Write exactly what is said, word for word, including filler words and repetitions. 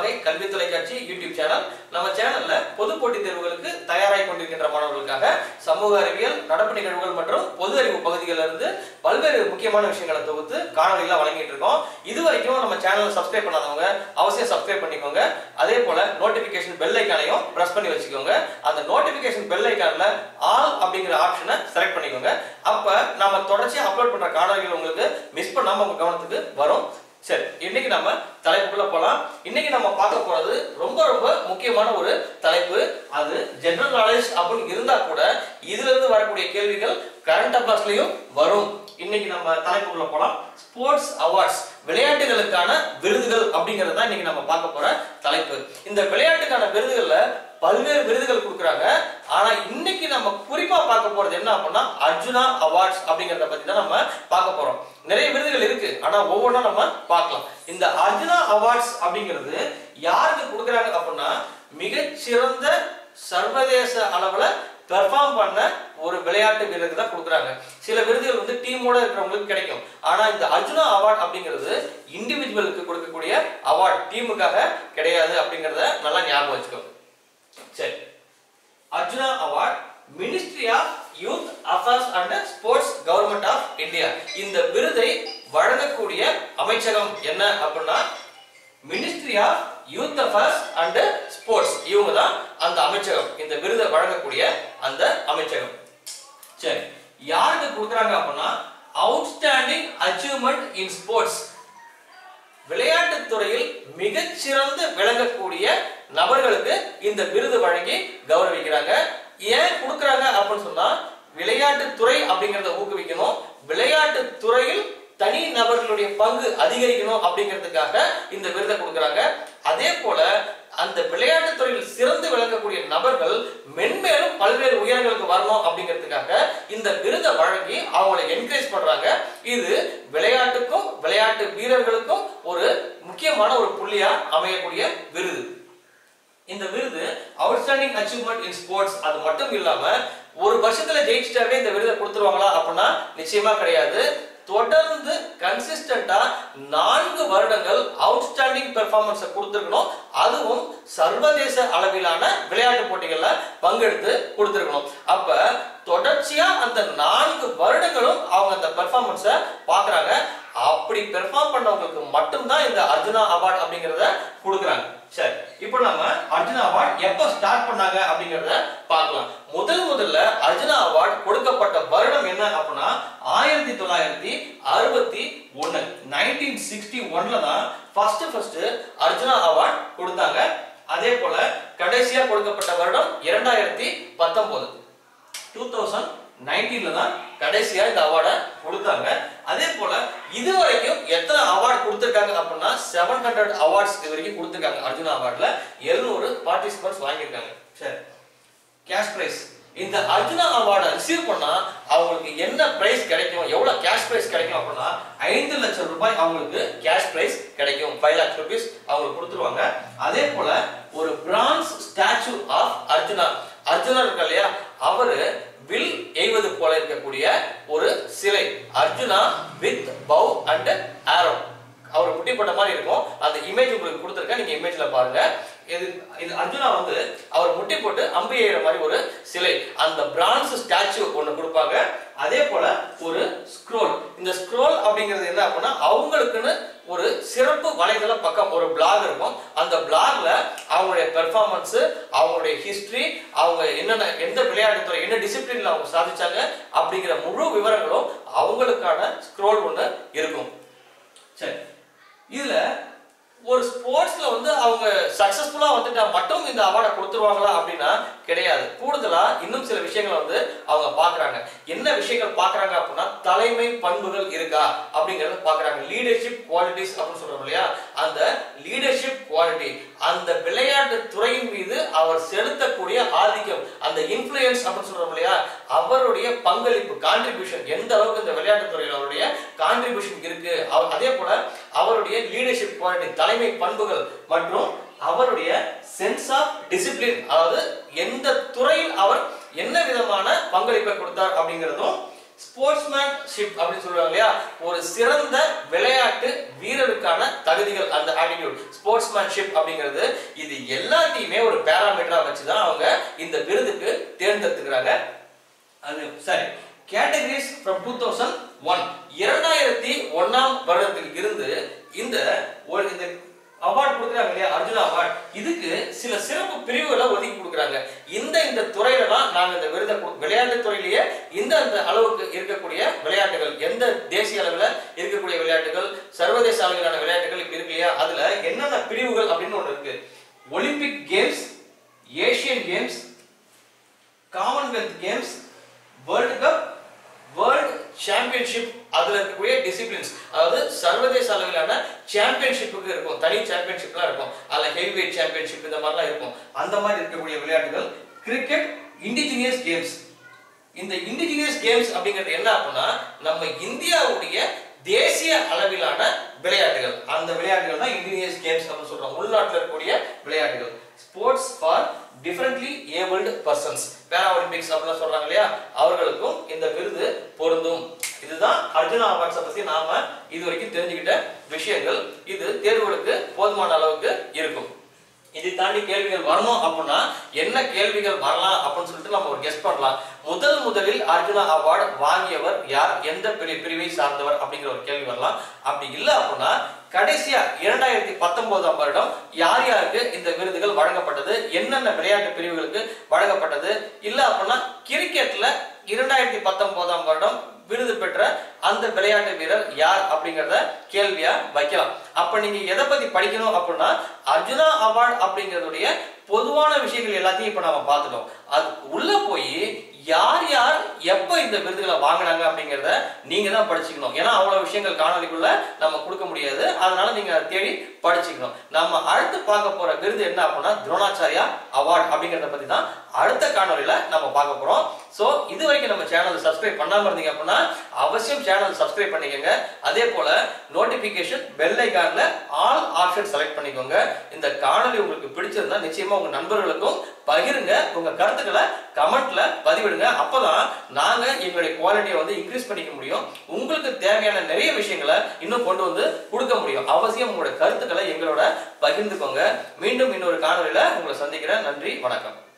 வகை கல்வி தொலைக்காட்சி யூடியூப் சேனல். நம்ம சேனல்ல பொது போட்டித் தேர்வுகளுக்கு தயாராகி கொண்டிருக்கின்ற மாணவர்களுக்காக சமூக அறிவியல், நடப்பு நிகழ்வுகள் மற்றும் பொது அறிவு பகுதிகளில் இருந்து பல்வேறு முக்கியமான விஷயங்களை தொகுத்து காணொலியில வழங்கிட்டு இருக்கோம். இதுவரைக்கும் நம்ம சேனலை சப்ஸ்கிரைப் பண்ணாதவங்க அவசியம் சப்ஸ்கிரைப் பண்ணிக்கோங்க. அதே போல நோட்டிபிகேஷன் பெல் ஐக்கானையும் பிரஸ் பண்ணி வச்சுக்கோங்க. அந்த நோட்டிபிகேஷன் பெல் ஐக்கான்ல ஆல் அப்படிங்கிற ஆப்ஷனை செலக்ட் பண்ணிக்கோங்க. அப்ப நம்ம தொடர்ச்சியா அப்லோட் பண்ற காணொலிகள் உங்களுக்கு மிஸ் பண்ணாம உங்க கவனத்துக்கு வரும். சரி, இன்னைக்கு நம்ம தலைப்புக்குள்ள போலாம். இன்னைக்கு நம்ம பார்க்க போறது ரொம்ப ரொம்ப முக்கியமான ஒரு தலைப்பு. அது ஜெனரல் நாலேஜ் அப்படின்னு இருந்தா கூட இதுல இருந்து வரக்கூடிய கேள்விகள் கரண்ட் அஃபேர்ஸ்லயும் வரும். இன்னைக்கு நம்ம தலைப்புக்குள்ள போலாம். ஸ்போர்ட்ஸ் அவார்ட்ஸ், விளையாட்டுகளுக்கான விருதுகள் அப்படிங்கறது தான் இன்னைக்கு நம்ம பார்க்க போற தலைப்பு. இந்த விளையாட்டுக்கான விருதுகள்ல பல்வேறு விருதுகள் கொடுக்குறாங்க. ஆனா இன்னைக்கு நம்ம குறிப்பா பார்க்க போறது என்ன அப்படின்னா அர்ஜுனா அவார்ட்ஸ் அப்படிங்கறத பத்தி தான் நம்ம பார்க்க போறோம். நிறைய விருதுகள் இருக்கு, ஆனா ஒவ்வொன்றா நம்ம பார்க்கலாம். இந்த அர்ஜுனா அவார்ட்ஸ் அப்படிங்கிறது யாருக்கு கொடுக்குறாங்க அப்படின்னா மிகச்சிறந்த சர்வதேச அளவுல பெர்ஃபார்ம் பண்ண ஒரு விளையாட்டு வீரருக்கு தான் கொடுக்குறாங்க. சில விருதுகள் வந்து டீமோட இருக்கிறவங்களுக்கு கிடைக்கும். ஆனா இந்த அர்ஜுனா அவார்ட் அப்படிங்கிறது இண்டிவிஜுவலுக்கு கொடுக்கக்கூடிய அவார்ட், டீமுக்காக கிடையாது அப்படிங்கறத நல்லா ஞாபகம் வச்சுக்கோங்க. சரி, Arjuna award ministry of youth affairs and sports government of India. இந்த விருதை வழங்கக்கூடிய அமைச்சகம் என்ன அப்படின்னா ministry of youth affairs and sports. இவங்க தான் அந்த அமைச்சகம், இந்த விருதை வழங்கக்கூடிய அந்த அமைச்சகம். சரி, யாருக்கு கொடுக்குறாங்க அப்படின்னா அவுட்ஸ்டாண்டிங் அச்சீவ்மெண்ட் இன் ஸ்போர்ட்ஸ், விளையாட்டு துறையில் மிகச்சிறந்து விளங்கக்கூடிய நபர்களுக்கு இந்த விருது வழங்கி கௌரவிக்கிறாங்க. ஏன் கொடுக்கறாங்க அப்படின்னு சொன்னா விளையாட்டு துறை அப்படிங்கறத ஊக்குவிக்கணும், விளையாட்டு துறையில் தனி நபர்களுடைய பங்கு அதிகரிக்கணும் அப்படிங்கிறதுக்காக இந்த விருதை கொடுக்கறாங்க. அதே போல அந்த விளையாட்டு துறையில் சிறந்து விளங்கக்கூடிய நபர்கள் மென்மேலும் பல்வேறு உயரங்களுக்கு வரணும் அப்படிங்கிறதுக்காக இந்த விருதை வழங்கி அவங்களை என்கரேஜ் பண்றாங்க. இது விளையாட்டுக்கும் விளையாட்டு வீரர்களுக்கும் ஒரு முக்கியமான ஒரு புள்ளியா அமையக்கூடிய விருது. இந்த விருது அவுட்ஸ்டாண்டிங் அச்சீவ்மெண்ட் இன் ஸ்போர்ட்ஸ். அது மட்டும் இல்லாம ஒரு வருஷத்துல ஜெயிச்சிட்டாவே இந்த விருதை கொடுத்துருவாங்களா அப்படின்னா நிச்சயமா கிடையாது. தொடர்ந்து கன்சிஸ்டன்டா நான்கு வருடங்கள் அவுட்ஸ்டாண்டிங் பெர்ஃபார்மன்ஸ் கொடுத்திருக்கணும். அதுவும் சர்வதேச அளவிலான விளையாட்டு போட்டிகள்ல பங்கெடுத்து கொடுத்திருக்கணும். அப்ப தொடர்ச்சியா அந்த நான்கு வருடங்களும் அவங்க அந்த பெர்ஃபார்மன்ஸை பாக்குறாங்க. அப்படி பெர்ஃபார்ம் பண்ணவங்களுக்கு மட்டும்தான் இந்த அர்ஜுனா அவார்ட் அப்படிங்கறத கொடுக்குறாங்க. சரி, இப்போ நம்ம அர்ஜுனா அவார்ட் எப்ப ஸ்டார்ட் பண்ணாங்க அப்படிங்கறத பார்க்கலாம். முதல் முதல்ல அர்ஜுனா அவார்ட் கொடுக்கப்பட்ட வருடம் என்ன அப்படின்னா ஆயிரத்தி தொள்ளாயிரத்தி அறுபத்தி ஒன்னு நைன்டீன் சிக்ஸ்டி ஒன்ல தான் ஃபர்ஸ்ட் ஃபர்ஸ்ட் அர்ஜுனா அவார்ட் கொடுத்தாங்க. அதே போல கடைசியா கொடுக்கப்பட்ட வருடம் இரண்டாயிரத்தி பத்தொன்பது டூ தௌசண்ட் நைன்டீன்ல தான் கடைசியா இந்த அவார்டை கொடுத்தாங்க. அதே போல இதுவரைக்கும் எத்தனை அவார்ட் கொடுத்திருக்காங்க அப்படின்னா செவன் ஹண்ட்ரட் அவார்ட்ஸ் இது வரைக்கும் கொடுத்திருக்காங்க. அர்ஜுனா அவார்ட்ல எழுநூறு பார்ட்டிசிபென்ட்ஸ் வாங்கியிருக்காங்க. சரி, கேஷ் பிரைஸ். இந்த அர்ஜுனா அவார்டை ரிசீவ் பண்ணா அவங்களுக்கு என்ன பிரைஸ் கிடைக்கும், எவ்வளவு கேஷ் பிரைஸ் கிடைக்கும் அப்படின்னா ஐந்து லட்சம் ரூபாய் அவங்களுக்கு கேஷ் பிரைஸ் கிடைக்கும். ஃபைவ் லேக்ஸ் ருபீஸ் அவங்களுக்கு கொடுத்துருவாங்க. அதே போல ஒரு bronze statue of Arjuna, Arjuna இருக்கு இல்லையா, அவரு வில் எய்வது போல இருக்கக்கூடிய ஒரு சிலை, Arjuna with bow and arrow. அவர் முட்டிப்பட்ட மாதிரி இருக்கும். அந்த இமேஜ் உங்களுக்கு கொடுத்திருக்கேன், நீங்க இமேஜ்ல பாருங்க. இது இது அர்ஜுனா வந்து அவர் முட்டி போட்டு அம்பு எய்கிற மாதிரி ஒரு சிலை, அந்த பிரான்ஸ் ஸ்டாச்சு ஒன்னு கொடுப்பாங்க. அதே போல ஒரு ஸ்க்ரோல். இந்த ஸ்க்ரோல் அப்படிங்கிறது என்ன அப்படின்னா அவங்களுக்குன்னு ஒரு சிறப்பு வலைதள பக்கம், ஒரு பிளாக் இருக்கும். அந்த பிளாக்ல அவங்களுடைய பெர்ஃபார்மன்ஸ், அவங்களுடைய ஹிஸ்டரி, அவங்க என்னென்ன எந்த விளையாட்டு துறை என்ன டிசிப்ளின்ல அவங்க சாதிச்சாங்க அப்படிங்கிற முழு விவரங்களும் அவங்களுக்கான ஸ்க்ரோல் ஒன்று இருக்கும். சரி, இதுல ஒரு ஸ்போர்ட்ஸ்ல வந்து அவங்க சக்சஸ்ஃபுல்லா வந்துட்டா மட்டும் இந்த அவார்டை கொடுத்துருவாங்களா அப்படின்னா கிடையாது. கூடுதலா இன்னும் சில விஷயங்களை வந்து அவங்க பாக்குறாங்க. என்ன விஷயங்கள் பாக்குறாங்க அப்படின்னா தலைமை பண்புகள் இருக்கா அப்படிங்கறத பாக்குறாங்க. லீடர்ஷிப் குவாலிட்டிஸ் அப்படின்னு சொல்றோம் இல்லையா, அந்த லீடர்ஷிப் குவாலிட்டி, அந்த விளையாட்டு துறையின் மீது அவர் செலுத்தக்கூடிய ஆதிக்கம், அந்த இன்ஃப்ளூயன்ஸ் அப்படின்னு சொல்றோம் இல்லையா, அவருடைய பங்களிப்பு, கான்ட்ரிபியூஷன், எந்த அளவுக்கு இந்த விளையாட்டு துறையில் அவருடைய கான்ட்ரிபியூஷன் இருக்கு. அதே போல அவருடைய லீடர்ஷிப் குவாலிட்டி, தலைமை பண்புகள் மற்றும் அவருடைய சென்ஸ் ஆஃப் டிசிப்ளின், அதாவது எந்த துறையில் அவர் என்ன விதமான பங்களிப்பை கொடுத்தார் அப்படிங்கிறதும் ஸ்போர்ட்ஸ்மேன்ஷிப் அப்படின்னு சொல்றாங்க இல்லையா, ஒரு சிறந்த விளையாட்டு வீரருக்கான தகுதிகள், அந்த ஆட்டிடியூட் ஸ்போர்ட்ஸ்மேன்ஷிப் அப்படிங்கிறது, இது எல்லாத்தையுமே ஒரு பாராமீட்டரா வச்சுதான் அவங்க இந்த விருதுக்கு தேர்ந்தெடுத்துக்கிறாங்க. அது சரி. Categories from two thousand one இரண்டாயிரத்தி ஒன்னாம் வருடத்தில் இருந்து இந்த ஒரு இந்த அவார்ட் கொடுக்குறாங்க இல்லையா, அர்ஜுனா அவார்ட், இதுக்கு சில சிறப்பு பிரிவுகளை ஒதுக்கி கொடுக்குறாங்க. இந்த இந்த துறையில தான் நாங்க இந்த விருதை விளையாட்டு துறையிலேயே இந்த அந்த அளவுக்கு இருக்கக்கூடிய விளையாட்டுகள், எந்த தேசிய அளவில் இருக்கக்கூடிய விளையாட்டுகள், சர்வதேச அளவிலான விளையாட்டுகள் இப்படி இருக்கு இல்லையா, அதுல என்னென்ன பிரிவுகள் அப்படின்னு ஒன்று இருக்கு. Olympic games, Asian games, Commonwealth games, world cup, world championship, அதுல இருக்கக்கூடிய டிசிப்ளின்ஸ், அதாவது சர்வதேச அளவிலான சாம்பியன்ஷிப்புக்கு இருக்கும், தனி சாம்பியன்ஷிப்லாம் இருக்கும், அதுல ஹெவி வெயிட் சாம்பியன்ஷிப் இந்த மாதிரிலாம் இருக்கும், அந்த மாதிரி இருக்கக்கூடிய விளையாட்டுகள். Cricket, indigenous games. இந்த இண்டிஜினியஸ் கேம்ஸ் அப்படிங்கிறது என்ன அப்படின்னா, நம்ம இந்தியாவுடைய தேசிய அளவிலான விளையாட்டுகள், அந்த விளையாட்டுகள் தான் இண்டிஜினியஸ் கேம்ஸ் அப்படின்னு சொல்றோம், உள்நாட்டில் இருக்கக்கூடிய விளையாட்டுகள். Sports for differently abled persons, para Olympics அப்படின்னு சொல்றாங்க இல்லையா, அவர்களுக்கும் இந்த விருது பொருந்தும். இதுதான் அர்ஜுனா அவார்ட்ஸை பத்தி நாம இதுவரைக்கும் தெரிஞ்சுக்கிட்ட விஷயங்கள். இது தேர்வுகளுக்கு போதுமான அளவுக்கு இருக்கும். இதை தாண்டி கேள்விகள் வரணும் அப்படின்னா என்ன கேள்விகள் வரலாம் அப்படின்னு சொல்லிட்டு நம்ம ஒரு கெஸ் பண்ணலாம். முதல் முதலில் அர்ஜுனா அவார்டு வாங்கியவர் யார், எந்த பிரிவை சார்ந்தவர் அப்படிங்கிற ஒரு கேள்வி வரலாம். அப்படி இல்லை அப்படின்னா கடைசியா இரண்டாயிரத்தி பத்தொன்பதாம் வருடம் யார் யாருக்கு இந்த விருதுகள் வழங்கப்பட்டது, என்னென்ன விளையாட்டு பிரிவுகளுக்கு வழங்கப்பட்டது, இல்ல அப்படின்னா கிரிக்கெட்ல இரண்டாயிரத்தி பத்தொன்பதாம் வருடம் விருது பெற்ற அந்த விளையாட்டு வீரர் யார் அப்படிங்கறத கேள்வியா வைக்கலாம். அப்ப நீங்க எதை பத்தி படிக்கணும் அப்படின்னா அர்ஜுனா அவார்டு அப்படிங்கறதுடைய பொதுவான விஷயங்கள் எல்லாத்தையும் இப்ப நாம பார்த்துட்டோம். அது உள்ள போய் யார் யார் எப்ப இந்த விருதுகளை வாங்கினாங்க அப்படிங்கறத நீங்க தான் படிச்சுக்கணும். ஏன்னா அவ்வளவு விஷயங்கள் காணொலிக்குள்ள நம்ம கொடுக்க முடியாது, அதனால நீங்க தேடி படிச்சுக்கணும். நம்ம அடுத்து பார்க்க போற விருது என்ன அப்படின்னா துரோணாச்சாரியா அவார்டு அப்படிங்கறத பத்தி தான் அடுத்த காணொலியில நம்ம பார்க்க போறோம். சோ இது வரைக்கும் நம்ம சேனலை சப்ஸ்கிரைப் பண்ணாம இருந்தீங்க அப்படின்னா அவசியம் சேனல் சப்ஸ்கிரைப் பண்ணிக்கோங்க. அதே போல நோட்டிபிகேஷன் பெல் ஐகான்ல ஆல் ஆப்ஷன் செலக்ட் பண்ணிக்கோங்க. இந்த காணொலி உங்களுக்கு பிடிச்சிருந்தா நிச்சயமா உங்க நண்பர்களுக்கும் பகிருங்க. உங்க கருத்துக்களை கமெண்ட்ல பதிவிடுங்க. அப்பதான் நாங்க எங்களுடைய குவாலிட்டியை வந்து இன்க்ரீஸ் பண்ணிக்க முடியும். உங்களுக்கு தேவையான நிறைய விஷயங்களை இன்னும் கொண்டு வந்து கொடுக்க முடியும். அவசியம் உங்களுடைய கருத்துக்களை எங்களோட பகிர்ந்துக்கோங்க. மீண்டும் இன்னொரு காணொலியில உங்களை சந்திக்கிறேன். நன்றி, வணக்கம்.